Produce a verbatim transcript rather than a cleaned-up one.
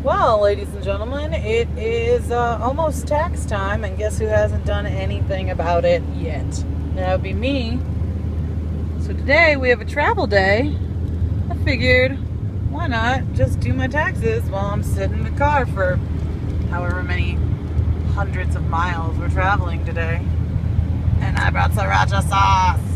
Well, ladies and gentlemen, it is uh, almost tax time, and guess who hasn't done anything about it yet? That would be me. So today we have a travel day. I figured, why not just do my taxes while I'm sitting in the car for however many hundreds of miles we're traveling today. And I brought sriracha sauce.